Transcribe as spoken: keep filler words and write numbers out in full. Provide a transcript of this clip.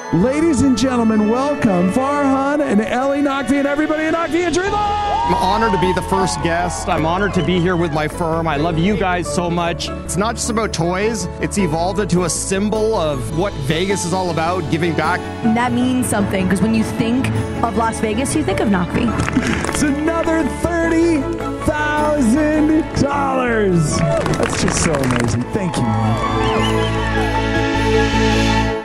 Ladies and gentlemen, welcome Farhan and Ellie Naqvi and everybody in Naqvi and Trilo! I'm honored to be the first guest. I'm honored to be here with my firm. I love you guys so much. It's not just about toys. It's evolved into a symbol of what Vegas is all about, giving back. That means something, because when you think of Las Vegas, you think of Naqvi. It's another thirty thousand dollars. That's just so amazing. Thank you, man.